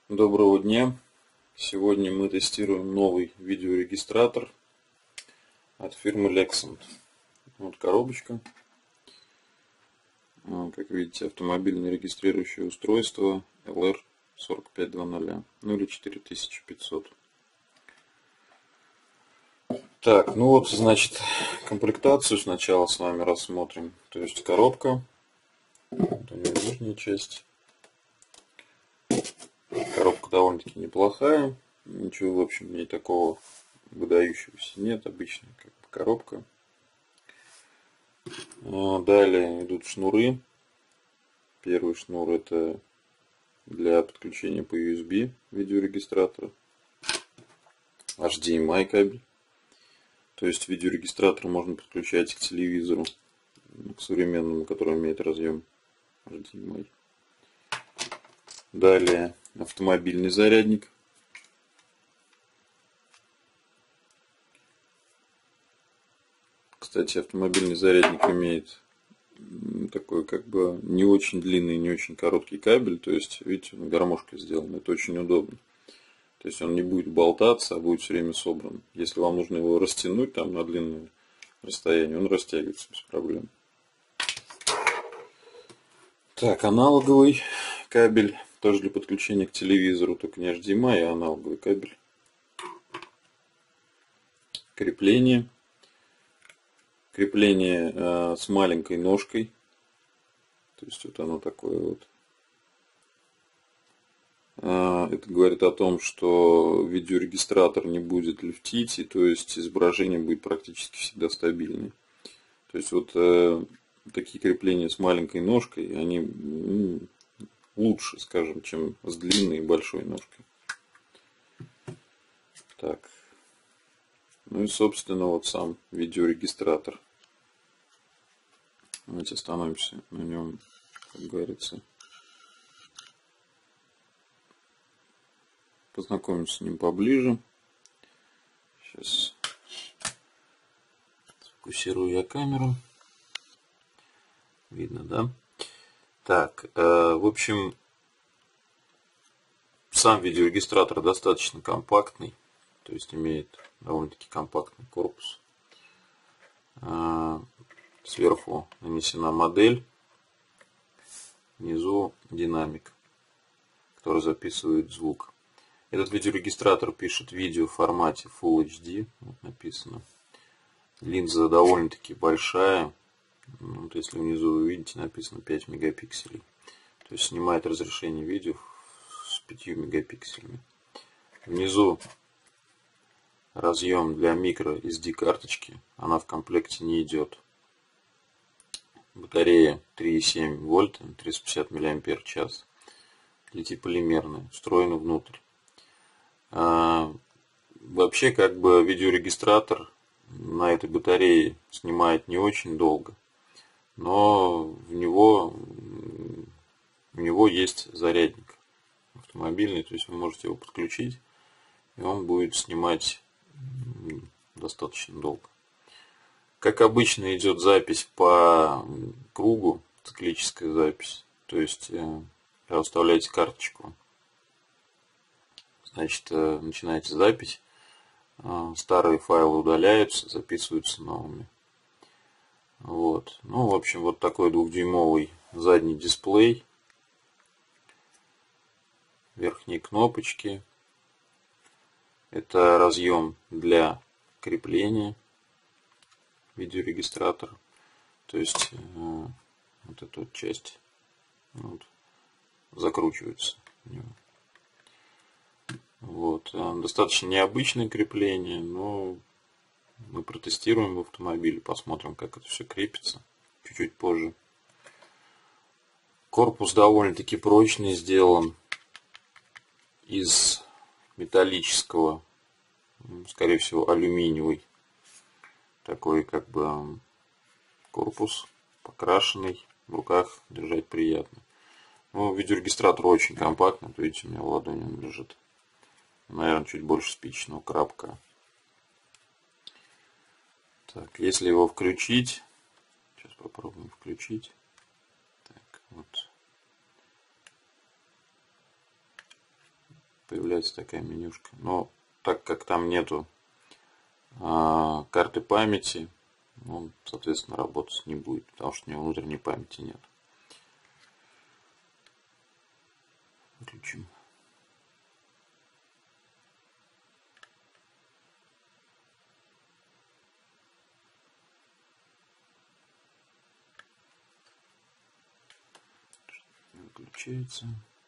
Доброго дня! Сегодня мы тестируем новый видеорегистратор от фирмы Lexant. Вот коробочка. Как видите, автомобильное регистрирующее устройство LR4500, ну или 4500. Так, ну вот, значит, комплектацию сначала с вами рассмотрим. То есть коробка, вот у нее нижняя часть. Коробка довольно-таки неплохая, ничего, в общем, не такого выдающегося нет, обычная как бы коробка. Далее идут шнуры. Первый шнур это для подключения по USB видеорегистратора. HDMI кабель. То есть видеорегистратор можно подключать к телевизору, к современному, который имеет разъем HDMI. Далее автомобильный зарядник. Кстати, автомобильный зарядник имеет такой как бы не очень длинный, не очень короткий кабель. То есть, видите, на гармошке сделан. Это очень удобно. То есть он не будет болтаться, а будет все время собран. Если вам нужно его растянуть там на длинное расстояние, он растягивается без проблем. Так, аналоговый кабель. Тоже для подключения к телевизору, только не HDMI, а аналоговый кабель. Крепление. Крепление с маленькой ножкой. То есть вот оно такое вот. Это говорит о том, что видеорегистратор не будет люфтить, и то есть изображение будет практически всегда стабильное. То есть вот такие крепления с маленькой ножкой, они лучше, скажем, чем с длинной и большой ножкой. Так. Ну и собственно вот сам видеорегистратор. Давайте остановимся на нем, как говорится. Познакомимся с ним поближе. Сейчас сфокусирую я камеру. Видно, да? Так, в общем, сам видеорегистратор достаточно компактный. То есть имеет довольно-таки компактный корпус. Сверху нанесена модель. Внизу динамик, который записывает звук. Этот видеорегистратор пишет видео в формате Full HD. Вот написано. Линза довольно-таки большая. Вот если внизу вы видите, написано 5 мегапикселей. То есть снимает разрешение видео с 5 мегапикселями. Внизу разъем для микро SD карточки. Она в комплекте не идет. Батарея 3,7 вольта, 350 мАч. Литий-полимерная, встроена внутрь. Вообще, как бы видеорегистратор на этой батарее снимает не очень долго, но в него есть зарядник автомобильный, то есть вы можете его подключить, и он будет снимать достаточно долго. Как обычно идет запись по кругу, циклическая запись, то есть когда вставляете карточку, значит, начинаете запись, старые файлы удаляются, записываются новыми. Вот. Ну, в общем, вот такой 2-дюймовый задний дисплей. Верхние кнопочки. Это разъем для крепления видеорегистратора. То есть вот эта вот часть вот, закручивается в него. Вот. Достаточно необычное крепление, но мы протестируем в автомобиле, посмотрим, как это все крепится чуть-чуть позже. Корпус довольно-таки прочный, сделан из металлического, скорее всего, алюминиевый. Такой как бы корпус, покрашенный, в руках держать приятно. Ну, видеорегистратор очень компактный, вот видите, у меня в ладони он лежит. Наверное, чуть больше спичечного коробка. Так, если его включить, сейчас попробуем включить. Так, вот. появляется такая менюшка. Но так как там нету карты памяти, он, соответственно, работать не будет, потому что у него внутренней памяти нет. Выключим. Выключается.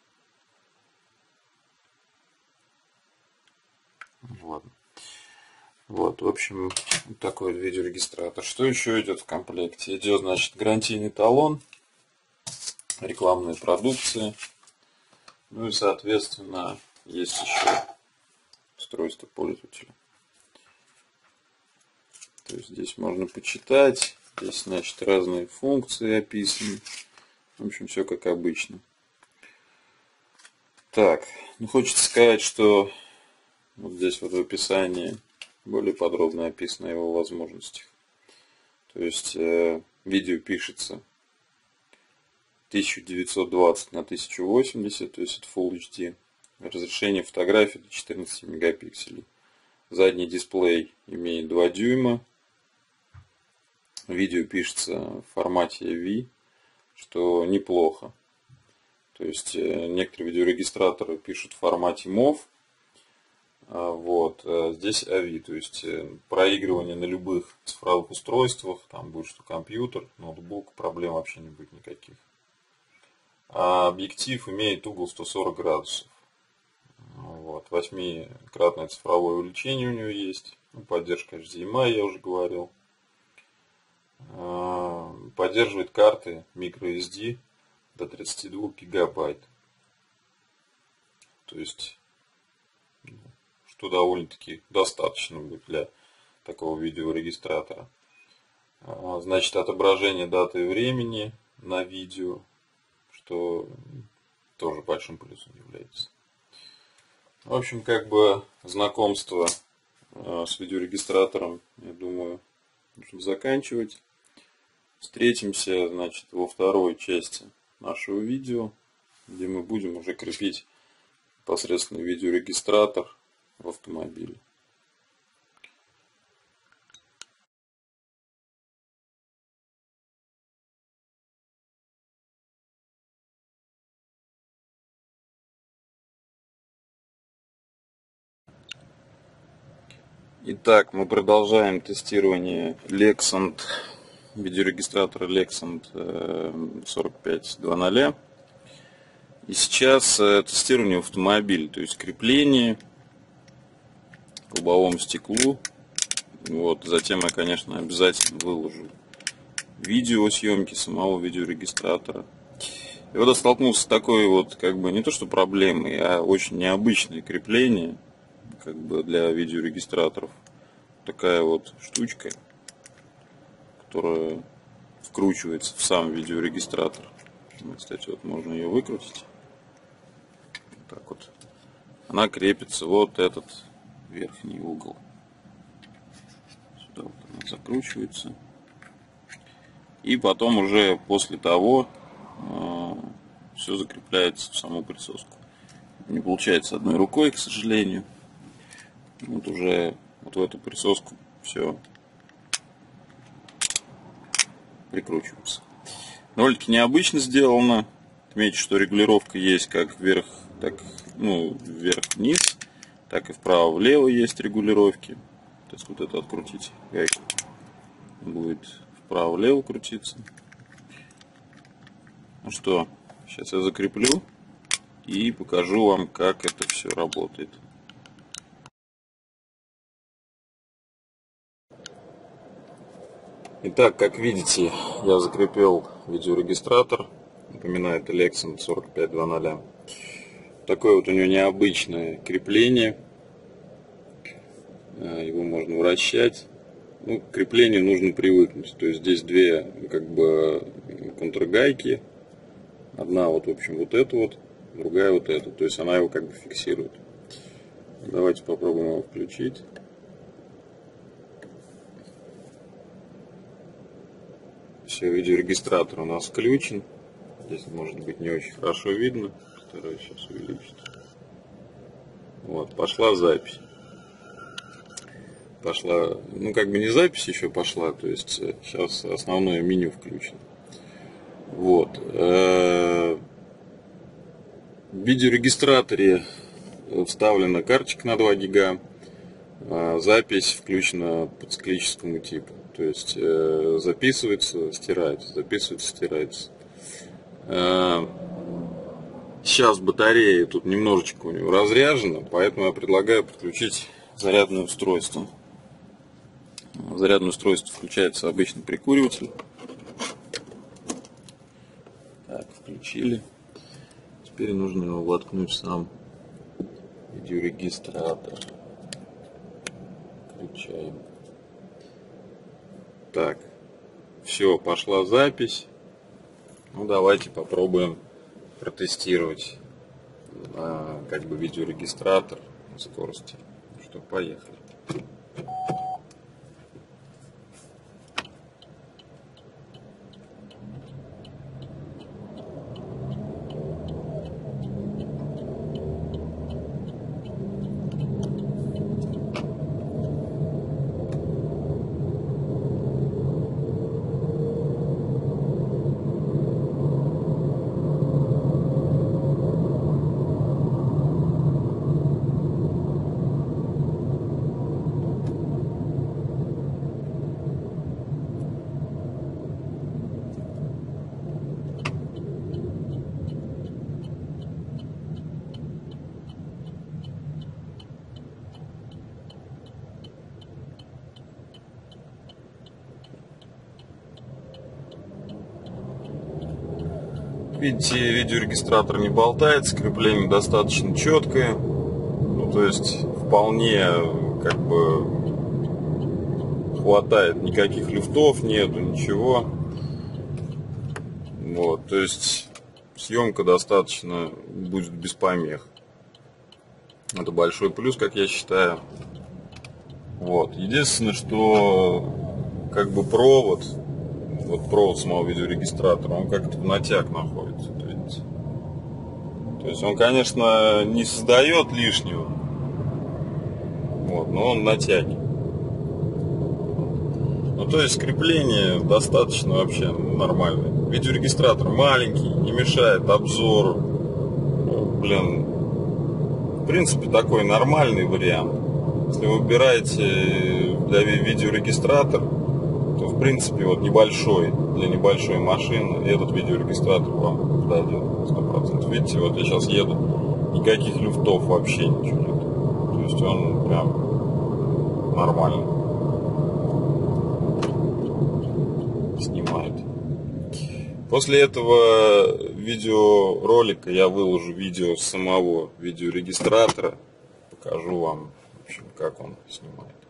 Ладно. Вот, в общем, такой видеорегистратор. Что еще идет в комплекте? Идет, значит, гарантийный талон, рекламная продукция. Ну и, соответственно, есть еще устройство пользователя. То есть здесь можно почитать. Здесь, значит, разные функции описаны. В общем, все как обычно. Так, ну хочется сказать, что вот здесь вот в описании более подробно описано его возможностях. То есть видео пишется 1920 на 1080, то есть это Full HD. Разрешение фотографии до 14 мегапикселей. Задний дисплей имеет 2 дюйма. Видео пишется в формате AV, что неплохо. То есть некоторые видеорегистраторы пишут в формате MOV. Вот. Здесь AV, то есть проигрывание на любых цифровых устройствах, там будет что компьютер, ноутбук, проблем вообще не будет никаких. А объектив имеет угол 140 градусов. Вот. 8-кратное цифровое увеличение у него есть. Поддержка HDMI, я уже говорил. Поддерживает карты microSD до 32 гигабайт. То есть, что довольно-таки достаточно будет для такого видеорегистратора. Значит, отображение даты и времени на видео, что тоже большим плюсом является. В общем, как бы знакомство с видеорегистратором, я думаю, нужно заканчивать. Встретимся, значит, во второй части нашего видео, где мы будем уже крепить непосредственно видеорегистратор в автомобиле. Итак, мы продолжаем тестирование Lexant, видеорегистратора Lexant 4500. И сейчас тестирование автомобиля, то есть крепление к лобовому стеклу. Вот, затем я, конечно, обязательно выложу видео съемки самого видеорегистратора. И вот я столкнулся с такой вот, как бы, не то что проблемой, а очень необычное крепление, как бы, для видеорегистраторов. Такая вот штучка, которая вкручивается в сам видеорегистратор. Кстати, вот можно ее выкрутить. Вот так вот. Она крепится вот этот верхний угол. Сюда вот она закручивается. И потом уже после того все закрепляется в саму присоску. Не получается одной рукой, к сожалению. Вот уже вот в эту присоску все прикручивается. Довольно-таки необычно сделано. Отметьте, что регулировка есть как вверх, так, вверх-вниз, так и вправо-влево есть регулировки. То есть вот это открутить гайку, будет вправо-влево крутиться. Ну что, сейчас я закреплю и покажу вам, как это все работает. Итак, как видите, я закрепил видеорегистратор. Напоминаю, это Lexant 4500. Такое вот у него необычное крепление. Его можно вращать. Ну, к креплению нужно привыкнуть. То есть здесь две, как бы, контргайки. Одна вот, в общем, вот эту вот, другая вот эту. То есть она его как бы фиксирует. Давайте попробуем его включить. Все, видеорегистратор у нас включен. Здесь может быть не очень хорошо видно. Постараюсь сейчас увеличить. Вот, пошла запись. Пошла, ну как бы не запись еще пошла, то есть сейчас основное меню включено. Вот. В видеорегистраторе вставлена карточка на 2 гига, запись включена по циклическому типу. То есть записывается, стирается, записывается, стирается. Сейчас батарея тут немножечко у него разряжена, поэтому я предлагаю подключить зарядное устройство. Зарядное устройство включается обычный прикуриватель. Так, включили. Теперь нужно его воткнуть в сам видеорегистратор. Включаем. Так, все, пошла запись. Ну, давайте попробуем протестировать как бы видеорегистратор на скорости. Что, поехали. Видите, видеорегистратор не болтается, крепление достаточно четкое. Ну, то есть вполне как бы хватает, никаких люфтов нету, ничего. Вот, то есть съемка достаточно будет без помех. Это большой плюс, как я считаю. Вот. Единственное, что как бы провод, вот провод самого видеорегистратора, он как-то в натяг находится. Видите? То есть он, конечно, не создает лишнего, вот, но он натягивает. Ну, то есть крепление достаточно вообще нормальное. Видеорегистратор маленький, не мешает обзору. Блин, в принципе, такой нормальный вариант. Если вы выбираете для видеорегистратор, то в принципе вот небольшой, для небольшой машины этот видеорегистратор вам подойдет 100%. Видите, вот я сейчас еду, никаких люфтов вообще ничего нет. То есть он прям нормальный снимает. После этого видеоролика я выложу видео с самого видеорегистратора, покажу вам, в общем, как он снимает.